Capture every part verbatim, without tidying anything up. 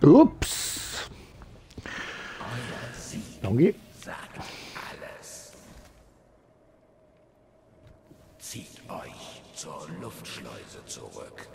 Ups. Danke. Sagt alles. Zieht euch zur Luftschleuse zurück.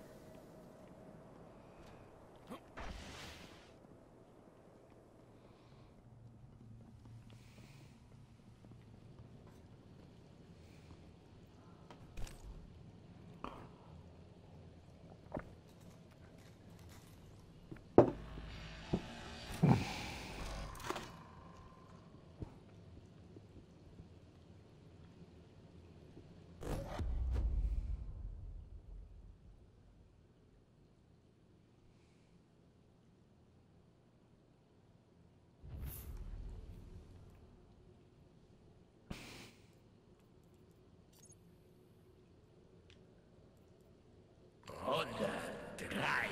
Runde drei.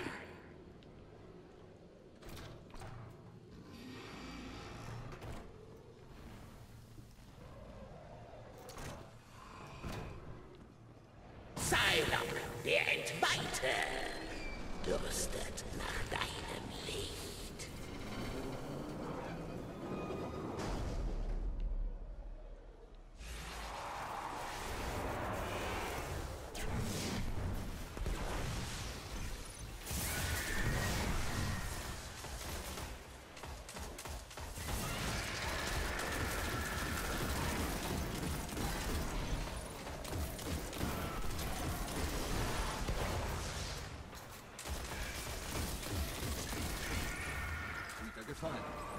Cylon, der Entweihte, dürstet nach deinem Licht. Gefallen.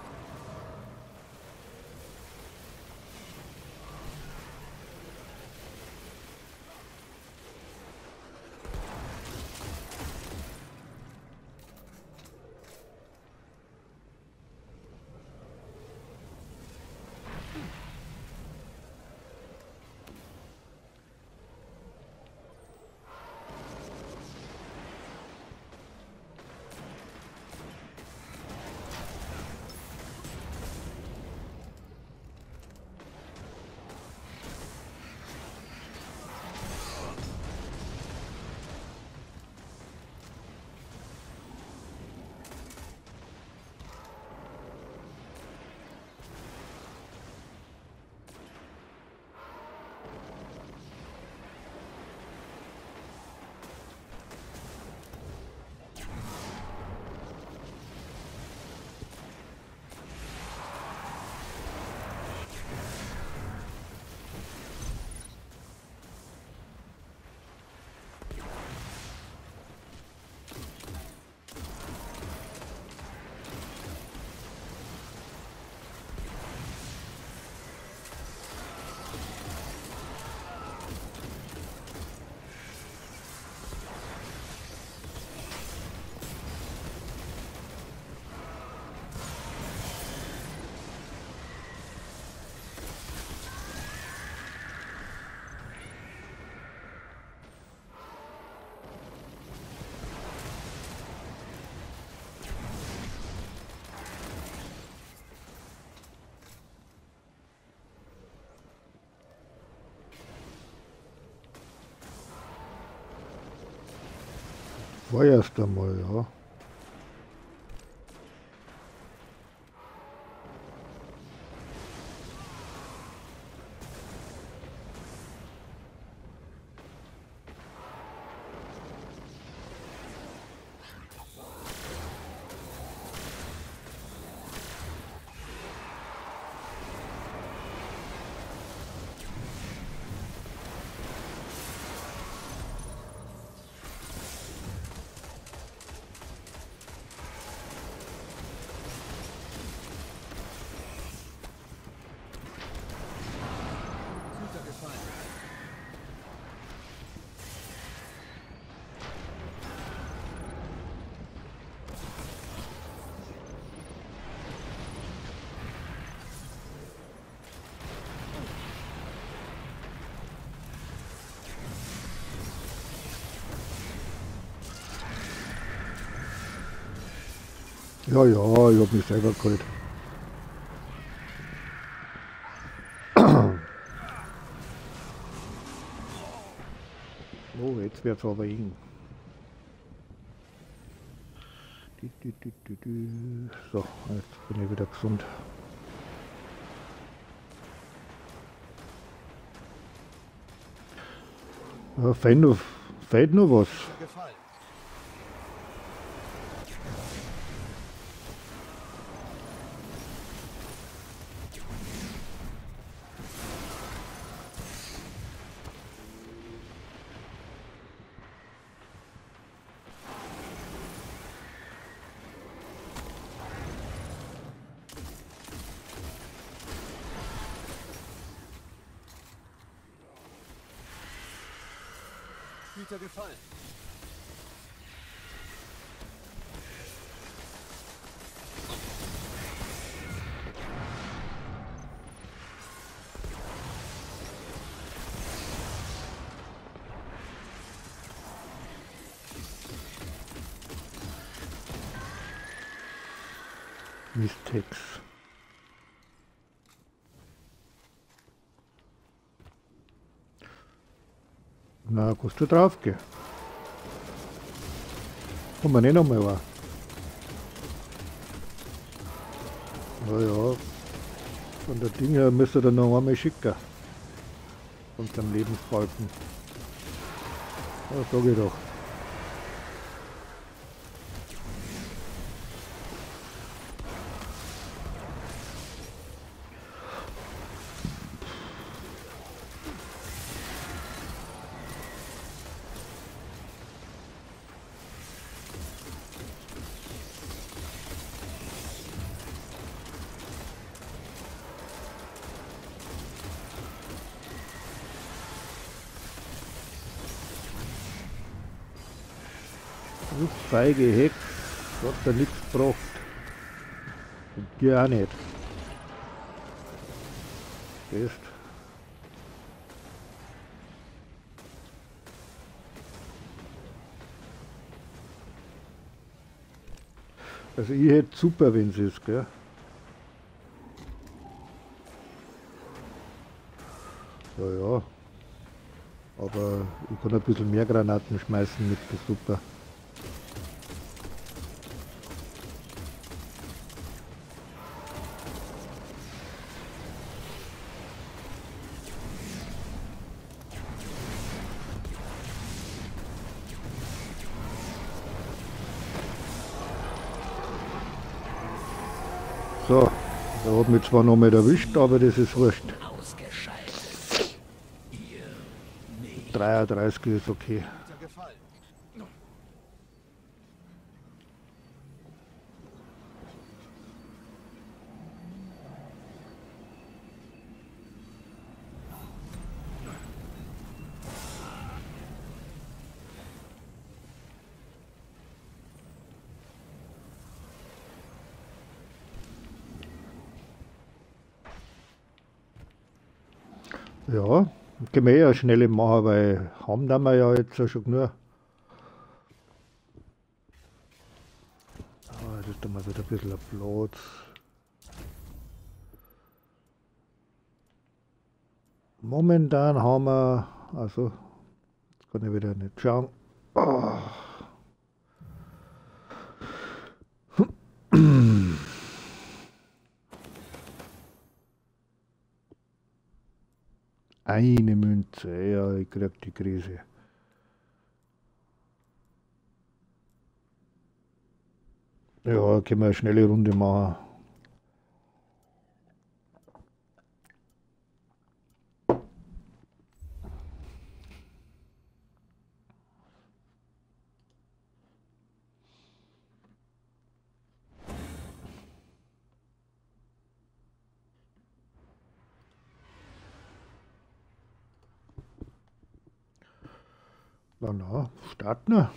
War erst einmal, ja. Ja, ja, ich hab mich selber geholt. Oh, jetzt wird's aber eng. So, jetzt bin ich wieder gesund. Ja, fehlt noch, fehlt noch was. Gefallen. Güter gefallen. Mistakes. Na, kannst du drauf gehen? Kommt man nicht nochmal war. Naja, von der Ding her müsste er noch einmal schicken. Von seinem Lebensbalken. Ja, sag ich doch. Du feige Hex, hat da nichts gebracht. Und dir auch nicht. Siehst. Also ich hätte super, wenn es ist, gell? Ja, ja. Aber ich kann ein bisschen mehr Granaten schmeißen mit der Super. So, er hat mich zwar noch mal erwischt, aber das ist wurscht. Ausgeschaltet. Ihr nicht. dreiunddreißig ist okay. Güter gefallen. Ja, können wir ja schnell machen, weil haben da wir ja jetzt schon genug. Ah, das ist dann mal wieder ein bisschen ein Platz. Momentan haben wir, also, jetzt kann ich wieder nicht schauen. Ah. Eine Münze, ja, ich krieg die Krise. Ja, können wir eine schnelle Runde machen. Na, na, starten wir.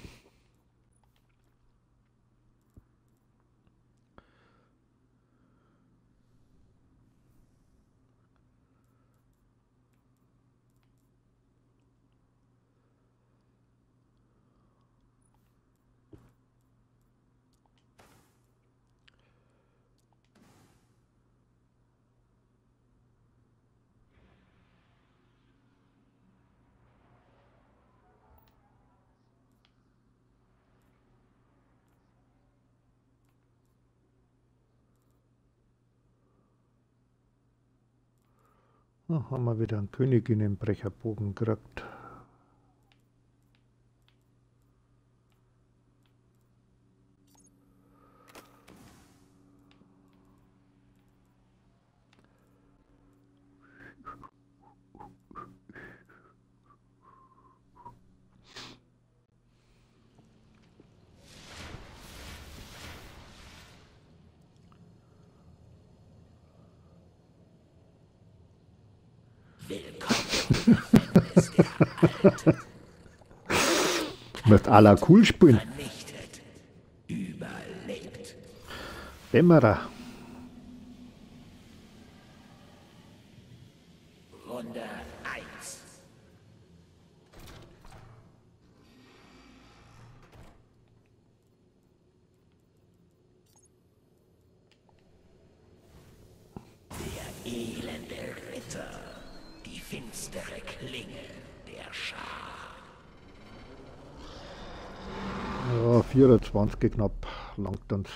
Oh, haben wir wieder einen Königinnenbrecherbogen gekriegt. Willkommen. Ist der Alt Mit aller cool spielen. vernichtet. Überlebt. Dämmerer. Runde eins. Der elende Ritter. Die finstere Klinge der Schar. Ja, vierundzwanzig knapp. Langt uns.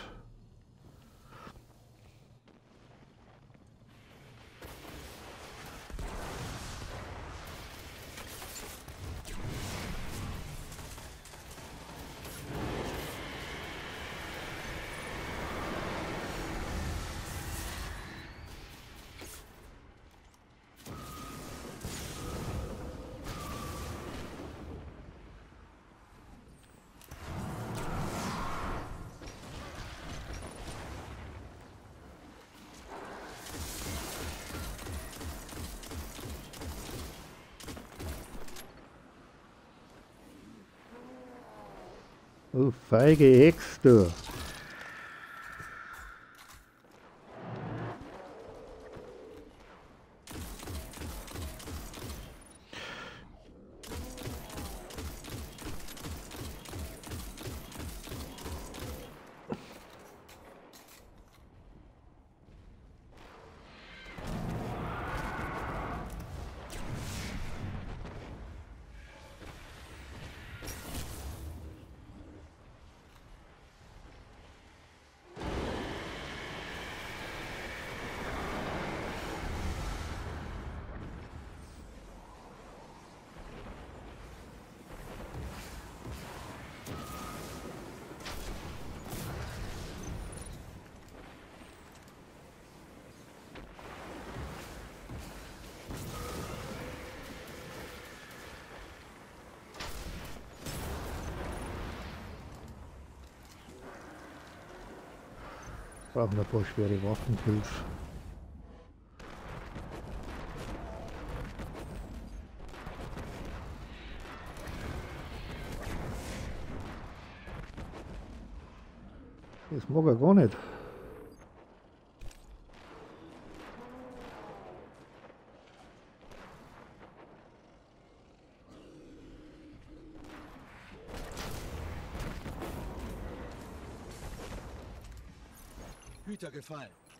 Du feige Hex, du. Brauchen ein paar schwere Waffenkills. Das mag er gar nicht. Hüter gefallen.